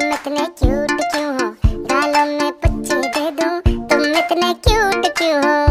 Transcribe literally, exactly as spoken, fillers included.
इतने क्यूट क्यों हो, गालों में पुच्ची दे दूं, तुम इतने क्यूट क्यों हो।